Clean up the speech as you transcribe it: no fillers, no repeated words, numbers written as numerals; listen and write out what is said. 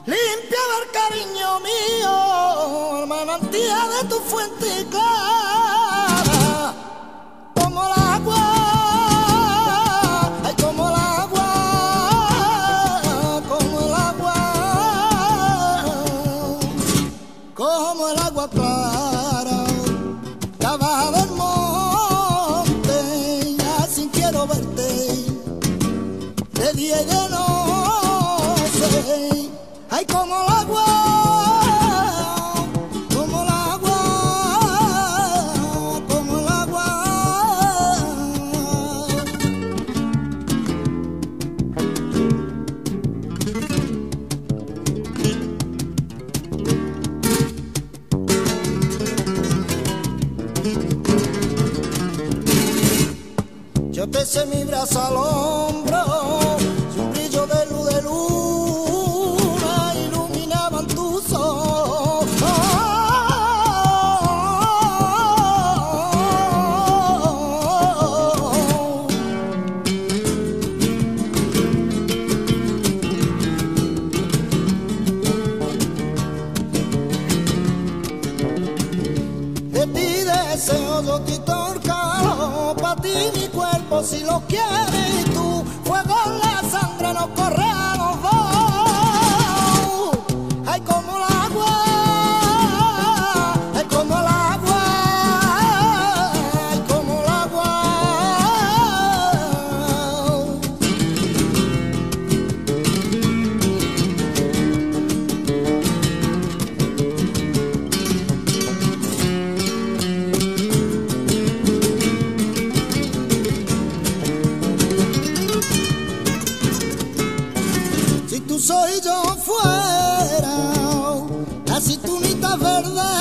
limpia del cariño mío, manantial de tu fuente clara, como el agua, ay, como el agua, como el agua, como el agua clara, que abajo del monte, así quiero verte, de día y de noche, ay, como el agua, como el agua, como el agua. Yo te eché mi brazo al hombro, un brillo de luna iluminaban tus ojos. De ti deseo yo quitarlo, pa' ti mi cuerpo si lo quieres tú, fuego en la sangre nos corre a los dos. Ay, como el agua, ay, como el agua, ay, como el agua. Si tú soy yo fuera, la cinturita verde